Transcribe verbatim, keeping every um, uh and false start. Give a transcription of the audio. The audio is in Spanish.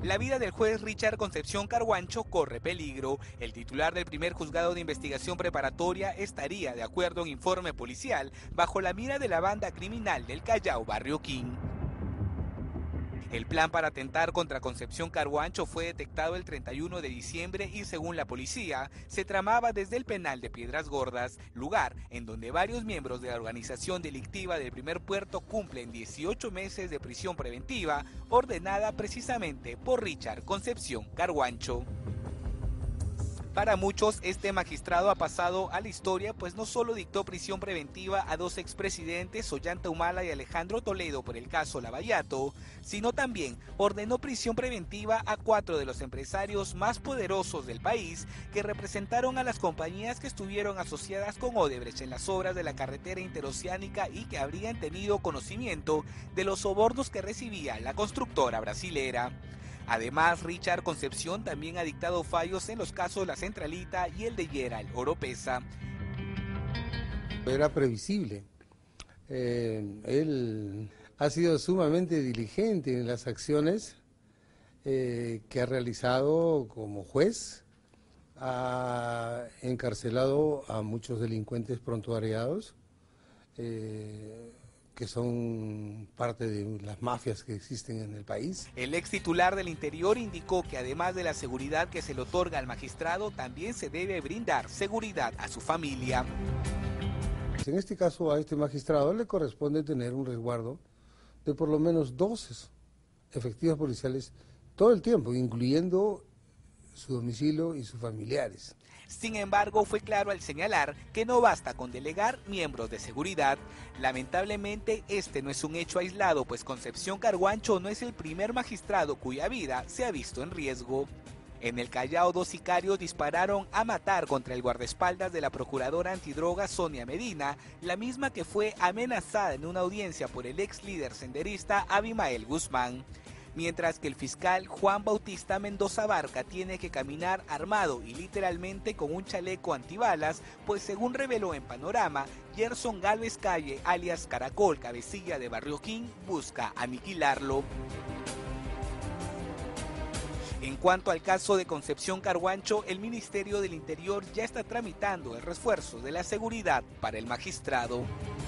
La vida del juez Richard Concepción Carguancho corre peligro. El titular del primer juzgado de investigación preparatoria estaría, de acuerdo a un informe policial, bajo la mira de la banda criminal del Callao Barrio King. El plan para atentar contra Concepción Carguancho fue detectado el treinta y uno de diciembre y, según la policía, se tramaba desde el penal de Piedras Gordas, lugar en donde varios miembros de la organización delictiva del Primer Puerto cumplen dieciocho meses de prisión preventiva, ordenada precisamente por Richard Concepción Carguancho. Para muchos, este magistrado ha pasado a la historia, pues no solo dictó prisión preventiva a dos expresidentes, Ollanta Humala y Alejandro Toledo, por el caso Lavallato, sino también ordenó prisión preventiva a cuatro de los empresarios más poderosos del país que representaron a las compañías que estuvieron asociadas con Odebrecht en las obras de la carretera interoceánica y que habrían tenido conocimiento de los sobornos que recibía la constructora brasilera. Además, Richard Concepción también ha dictado fallos en los casos La Centralita y el de Gerald Oropesa. Era previsible. Eh, él ha sido sumamente diligente en las acciones eh, que ha realizado como juez. Ha encarcelado a muchos delincuentes prontuariados, eh, que son parte de las mafias que existen en el país. El ex titular del Interior indicó que además de la seguridad que se le otorga al magistrado, también se debe brindar seguridad a su familia. En este caso, a este magistrado le corresponde tener un resguardo de por lo menos dos efectivos policiales todo el tiempo, incluyendo su domicilio y sus familiares. Sin embargo, fue claro al señalar que no basta con delegar miembros de seguridad. Lamentablemente, este no es un hecho aislado, pues Concepción Carguancho no es el primer magistrado cuya vida se ha visto en riesgo. En el Callao, dos sicarios dispararon a matar contra el guardaespaldas de la procuradora antidroga Sonia Medina, la misma que fue amenazada en una audiencia por el ex líder senderista Abimael Guzmán. Mientras que el fiscal Juan Bautista Mendoza Barca tiene que caminar armado y literalmente con un chaleco antibalas, pues según reveló en Panorama, Gerson Gálvez Calle, alias Caracol, cabecilla de Barrio King, busca aniquilarlo. En cuanto al caso de Concepción Carguancho, el Ministerio del Interior ya está tramitando el refuerzo de la seguridad para el magistrado.